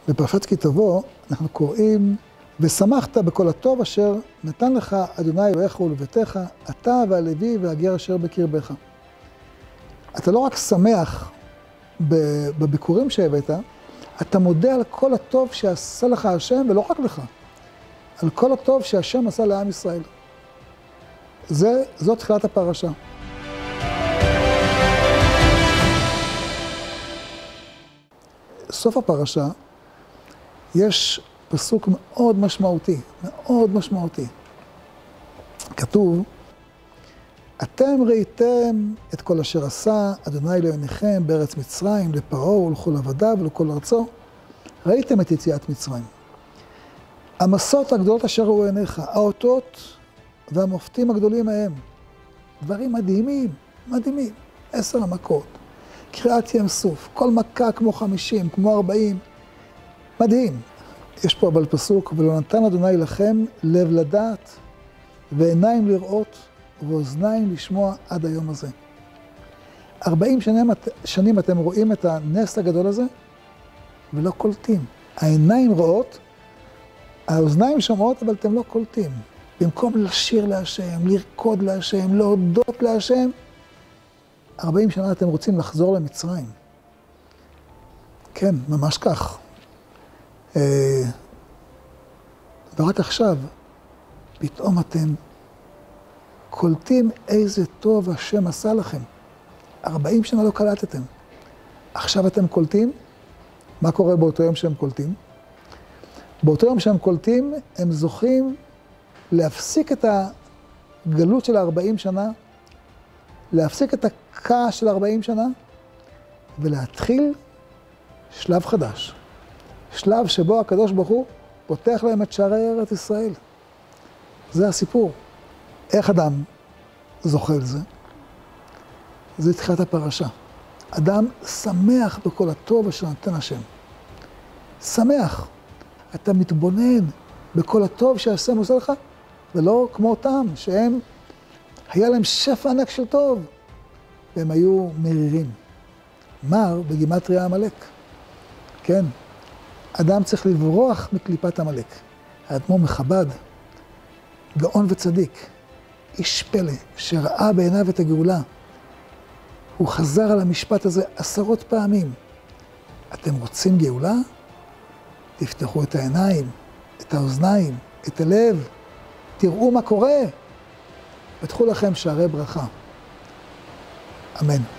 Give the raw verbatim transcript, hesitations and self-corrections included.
בפרשת כי תבוא אנחנו קוראים, ושמחת בכל הטוב אשר נתן לך אדוני אלוהיך ולביתך, אתה והלוי והגר אשר בקרבך. אתה לא רק שמח בביקורים שהבאת, אתה מודה על כל הטוב שעשה לך השם, ולא רק לך, על כל הטוב שהשם עשה לעם ישראל. זה, זאת תחילת הפרשה. סוף הפרשה, יש פסוק מאוד משמעותי, מאוד משמעותי. כתוב, אתם ראיתם את כל אשר עשה אדוני אלוהיכם בארץ מצרים, לפרעה ולכל עבדיו ולכל ארצו, ראיתם את יציאת מצרים. המסות הגדולות אשר ראו עיניך, האותות והמופתים הגדולים מהם, דברים מדהימים, מדהימים, עשר המכות, קריעת ים סוף, כל מכה כמו חמישים, כמו ארבעים, מדהים. יש פה אבל פסוק, ולא נתן אדוני לכם לב לדעת, ועיניים לראות, ואוזניים לשמוע עד היום הזה. ארבעים שנים, שנים אתם רואים את הנס הגדול הזה, ולא קולטים. העיניים רואות, האוזניים שומעות, אבל אתם לא קולטים. במקום לשיר להשם, לרקוד להשם, להודות להשם, ארבעים שנה אתם רוצים לחזור למצרים. כן, ממש כך. ורק עכשיו, פתאום אתם קולטים איזה טוב השם עשה לכם. ארבעים שנה לא קלטתם. עכשיו אתם קולטים? מה קורה באותו יום שהם קולטים? באותו יום שהם קולטים, הם זוכים להפסיק את הגלות של ארבעים שנה, להפסיק את הכעס של ארבעים שנה, ולהתחיל שלב חדש. שלב שבו הקדוש ברוך הוא פותח להם את שערי ארץ ישראל. זה הסיפור. איך אדם זוכה לזה? זה תחילת הפרשה. אדם שמח בכל הטוב אשר נתן השם. שמח. אתה מתבונן בכל הטוב שהשם עושה לך, ולא כמו אותם, שהם, היה להם שפע ענק של טוב, והם היו מרירים. מר בגימטריה עמלק. כן. אדם צריך לברוח מקליפת עמלק. האדמו"ר מחב"ד, גאון וצדיק, איש פלא, שראה בעיניו את הגאולה. הוא חזר על המשפט הזה עשרות פעמים. אתם רוצים גאולה? תפתחו את העיניים, את האוזניים, את הלב. תראו מה קורה. פתחו לכם שערי ברכה. אמן.